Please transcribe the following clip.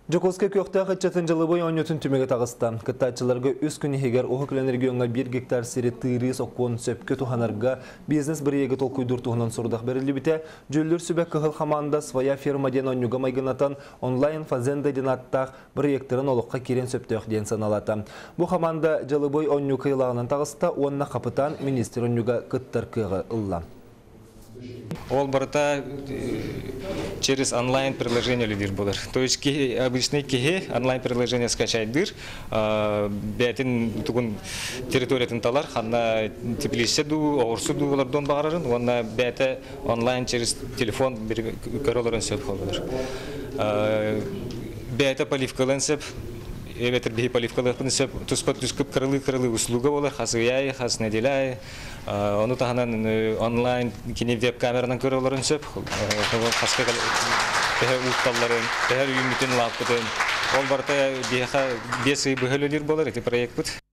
Жокоска көкті қытчатын жылы бой ойнетін түмеге тағысты. Кыттачыларға үз күні егер оғы регионға 1 гектар сері тыйры соқуын сөпке туханарға бизнес бір егі толқуйдыр туғынан сұрдақ берілі біте, жөллер сүбәк қығыл қаманда своя ферма ден ойнуға майғынатын онлайн фазенда ден аттақ бір ектерін олыққа керен сөптеуқ ден саналаты. Бұл қаманда жылы бой ойну қиылағынан тағыста, онына қапытан министр ойнуға кыттар қығы ұлла. Ол барыта через онлайн-приложение лидер болар. То есть обычный кеге онлайн-приложение скачайдыр, бәтін түгін территориятын талар, ханна теплесе ду, оғырсы ду олардан бағарарын, онна бәті онлайн через телефон көроларын сөп қолдар. Бәті поливкалын сөп, Эветер бихи поливкалыпын сөп, туспат түскіп кырылы услуга болар, хасы яй, хасы неделяй. Оны тағынан онлайн кене веб-камеранан көрі оларын сөп, хаска бәхі ұлтталарын, бәхі үйімітін лаппытын. Ол барта бесі бұхөлілер болар, эти проект бұд.